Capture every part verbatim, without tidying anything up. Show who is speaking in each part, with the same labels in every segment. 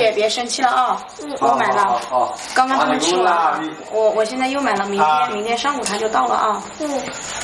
Speaker 1: 姐别生气了啊！我买了，刚刚他们吃完，我我现在又买了，明天明天上午它就到了啊。嗯。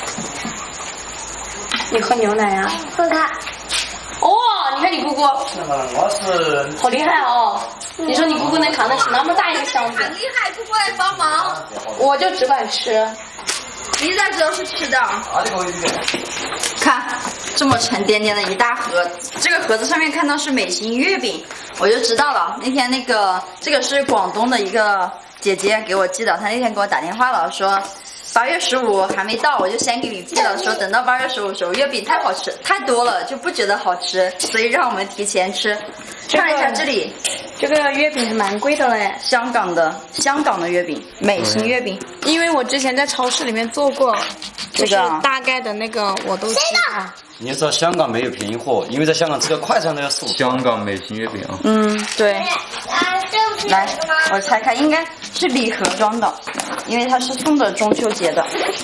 Speaker 1: 你喝牛奶呀？
Speaker 2: 喝它。
Speaker 1: 哦，你看你姑姑，
Speaker 3: 我是
Speaker 1: 好厉害哦！你说你姑姑能扛得起那么大一个箱子？
Speaker 2: 很厉害，姑姑来帮忙。
Speaker 1: 我就只管吃。
Speaker 2: 你咋知道是吃的？
Speaker 4: 看，这么沉甸甸的一大盒，这个盒子上面看到是美心月饼，我就知道了。那天那个，这个是广东的一个姐姐给我寄的，她那天给我打电话了，说八月十五还没到，我就先给你寄了，说等到八月十五的时候，月饼太好吃，太多了就不觉得好吃，所以让我们提前吃。看一下这里，
Speaker 1: 这个月饼是蛮贵的嘞，
Speaker 4: 香港的香港的月饼，美心月饼，
Speaker 1: 因为我之前在超市里面做过，
Speaker 4: 这个
Speaker 1: 就是大概的那个我都知道。
Speaker 5: 你知道香港没有便宜货，因为在香港吃个快餐都要四五。
Speaker 6: 香港美心月饼啊，
Speaker 4: 嗯，对。来，我拆开，应该是礼盒装的，因为它是送的中秋节的。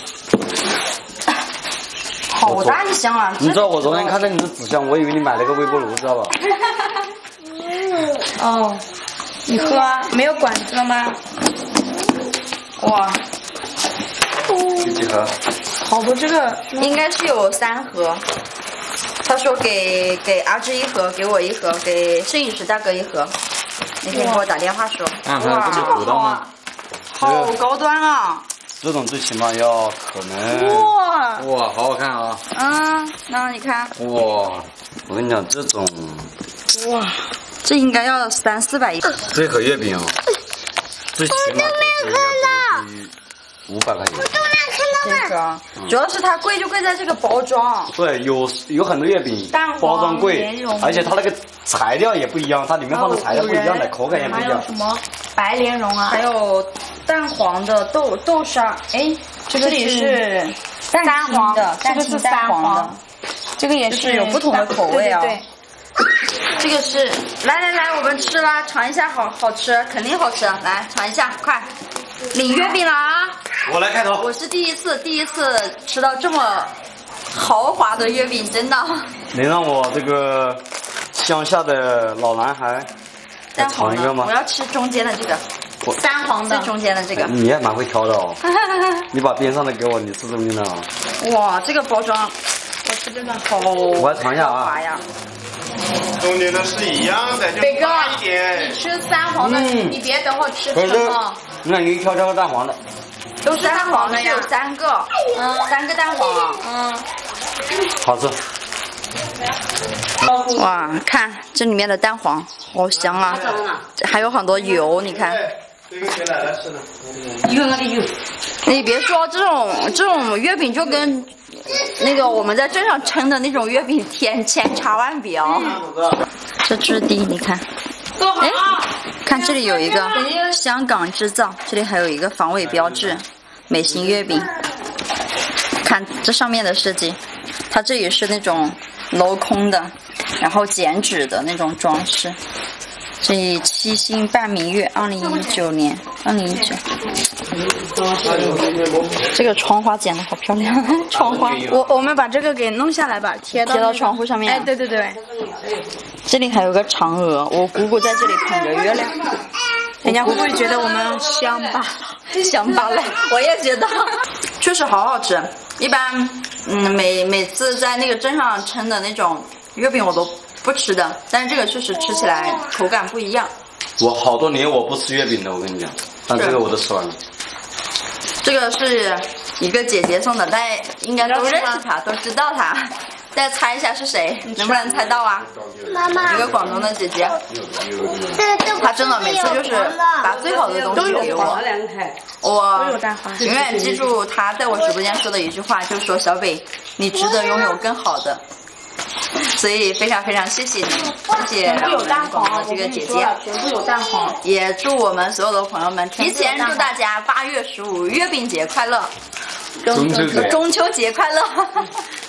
Speaker 4: 好大一箱啊！
Speaker 5: 你知道我昨天看到你的纸箱，我以为你买了个微波炉，知道吧？
Speaker 1: 哦，你喝啊？没有管子了吗？
Speaker 4: 哇，
Speaker 5: 有几盒？
Speaker 1: 好多这个，
Speaker 4: 应该是有三盒。他说给给阿芝一盒，给我一盒，给摄影师大哥一盒。那天给我打电话说，
Speaker 6: 看看这么多吗？
Speaker 4: 好高端啊！
Speaker 5: 这种最起码要可能。
Speaker 4: 哇
Speaker 6: 哇，好好看啊！
Speaker 4: 嗯，那你看，
Speaker 6: 哇，
Speaker 5: 我跟你讲，这种
Speaker 4: 哇，这应该要三四百一。
Speaker 5: 这盒月饼啊，最起码都是要不低于五百块钱。
Speaker 4: 这个主要是它贵就贵在这个包装。
Speaker 5: 对，有有很多月饼包装贵，而且它那个材料也不一样，它里面放的材料不一样的，口感也不一样。
Speaker 1: 什么白莲蓉啊？
Speaker 4: 还有蛋黄的豆豆沙，哎，这个里是蛋黄的，
Speaker 1: 这个是三黄，这个也是
Speaker 4: 有不同的口味啊。
Speaker 1: 对对对，
Speaker 4: 这个是，来来来，我们吃啦，尝一下，好好吃，肯定好吃，来尝一下，快，领月饼了啊！
Speaker 5: 我来开头。
Speaker 4: 我是第一次，第一次吃到这么豪华的月饼，真的。
Speaker 5: 能让我这个乡下的老男孩再尝一个吗？
Speaker 4: 我要吃中间的这个。
Speaker 1: 三黄的，
Speaker 4: 最中间的这个，
Speaker 5: 你也蛮会挑的哦。你把边上的给我，你吃中间的啊。
Speaker 4: 哇，这个包装，我吃这个好，
Speaker 5: 我来尝一下啊。
Speaker 3: 中间的是一样的，就
Speaker 1: 北哥，
Speaker 3: 大一点。
Speaker 1: 你吃三黄的，
Speaker 5: 嗯
Speaker 1: 你别等会吃什么。
Speaker 5: 那你挑挑个蛋黄的。
Speaker 4: 都是蛋黄的呀，有三个，嗯，三个蛋黄啊，
Speaker 1: 嗯，
Speaker 5: 好吃。
Speaker 4: 哇，看这里面的蛋黄，好香啊！还有很多油，你看。
Speaker 3: 这个给奶奶吃的。
Speaker 1: 有那个有。
Speaker 4: 你别说这种这种月饼就跟那个我们在镇上称的那种月饼天千差万别哦。这质地你看，哎，看这里有一个香港制造，这里还有一个防伪标志，美心月饼。看这上面的设计，它这里是那种镂空的，然后剪纸的那种装饰。这里七星半明月，二零一九年，二零一九。这个窗花剪的好漂亮，窗花。
Speaker 1: 我我们把这个给弄下来吧，贴到、
Speaker 4: 贴到窗户上面。
Speaker 1: 哎，对对对。
Speaker 4: 这里还有个嫦娥，我姑姑在这里捧着月亮。
Speaker 1: 人家会不会觉得我们香吧？
Speaker 4: 香罢了，我也觉得，确实好好吃。一般，嗯，每每次在那个镇上称的那种月饼我都不吃的，但是这个确实吃起来口感不一样。
Speaker 5: 我好多年我不吃月饼的，我跟你讲，但这个我都吃完了。
Speaker 4: 这个是一个姐姐送的，大家应该都认识她，都知道她。大家猜一下是谁？能不能猜到啊？
Speaker 2: 妈妈，
Speaker 4: 一个广东的姐姐，她真的每次就是把最好的东西给我。我永远记住她在我直播间说的一句话，就是说小北，你值得拥有更好的。所以非常非常谢谢你，谢谢我们广东的这个姐姐，
Speaker 1: 全部有蛋黄。
Speaker 4: 也祝我们所有的朋友们提前祝大家八月十五月饼节快乐，
Speaker 5: 中秋节
Speaker 4: 中秋节快乐。